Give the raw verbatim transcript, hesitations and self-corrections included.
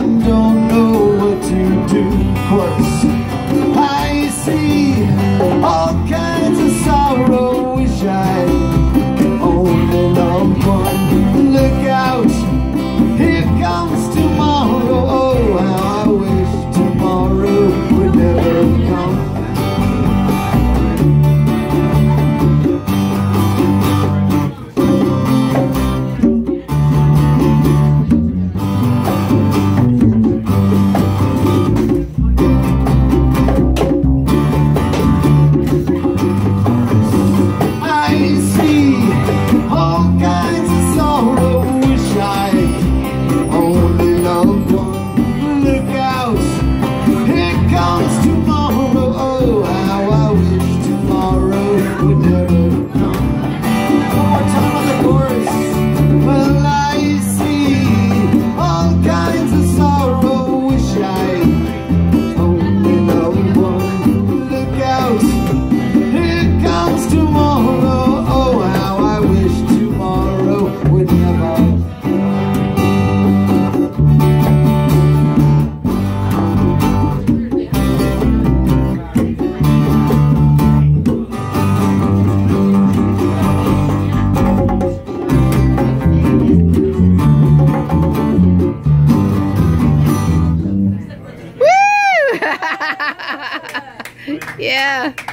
don't know what to do. Of course, I see all kinds of sorrow. Wish I only loved one. Look out, here comes tomorrow. Oh, how I wish tomorrow would never come. Yeah.